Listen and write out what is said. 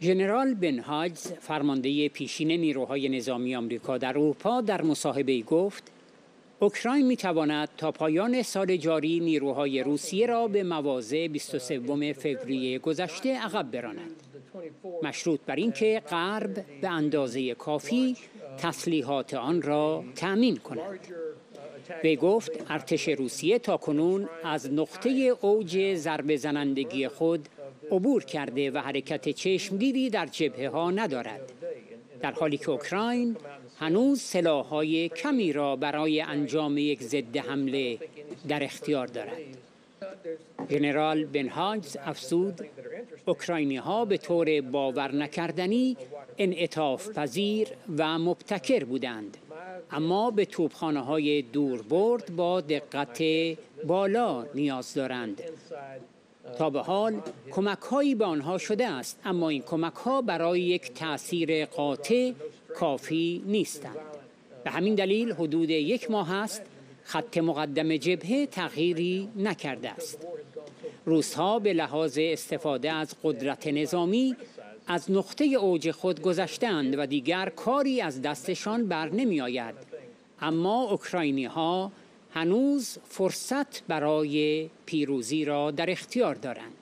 ژنرال بن هاجز، فرمانده پیشین نیروهای نظامی آمریکا در اروپا، در مصاحبه‌ای گفت: اوکراین می‌تواند تا پایان سال جاری نیروهای روسیه را به مواضع 23 فوریه گذشته عقب براند، مشروط بر اینکه غرب به اندازه کافی تسلیحات آن را تأمین کند. وی گفت ارتش روسیه تاکنون از نقطه اوج ضربه زنندگی خود عبور کرده و حرکت چشمگیری در جبهه‌ها ندارد، در حالی که اوکراین هنوز سلاح‌های کمی را برای انجام یک ضد حمله در اختیار دارد. ژنرال بن هاجز افزود: اوکراینی‌ها به طور باور نکردنی انعطاف پذیر و مبتکر بودند، اما به توپخانه‌های دوربرد با دقت بالا نیاز دارند. تا به حال کمک‌هایی به آنها شده است، اما این کمک‌ها برای یک تأثیر قاطع کافی نیستند. به همین دلیل حدود 1 ماه است خط مقدم جبهه تغییری نکرده است. روس‌ها به لحاظ استفاده از قدرت نظامی از نقطه اوج خود گذشتند و دیگر کاری از دستشان بر نمی آید، اما اوکراینی‌ها هنوز فرصت برای پیروزی را در اختیار دارند.